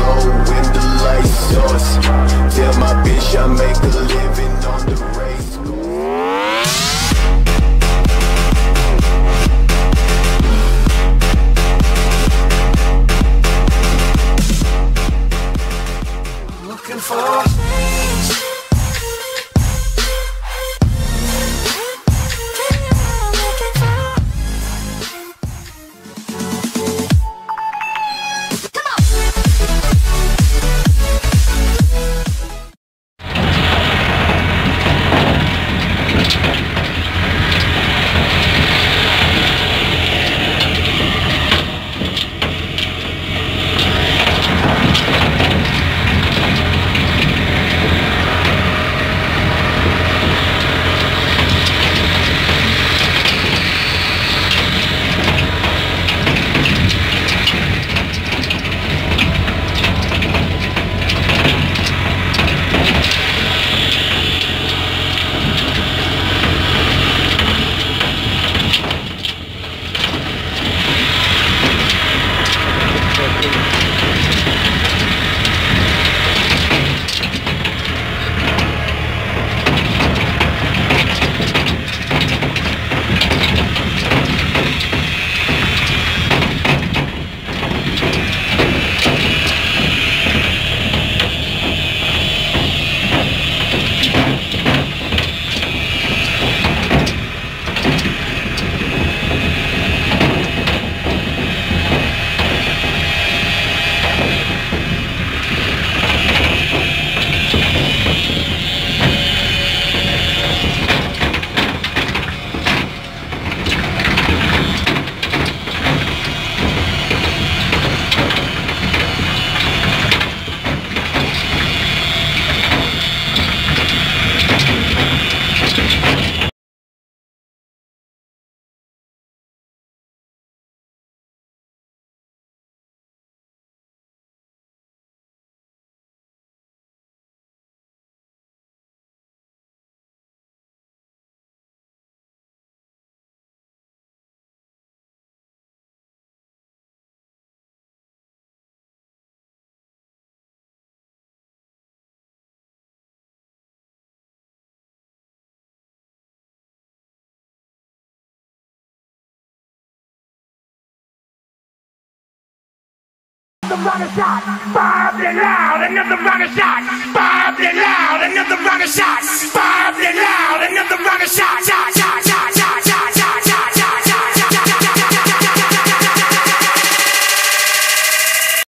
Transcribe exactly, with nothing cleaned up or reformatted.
low when the lights source. Tell my bitch I make a living on the race course. Looking for Another round of shot, bobbed and loud. Another round of shot, bobbed and loud. Another round of shots, bobbed and loud. Another round of shots, shots.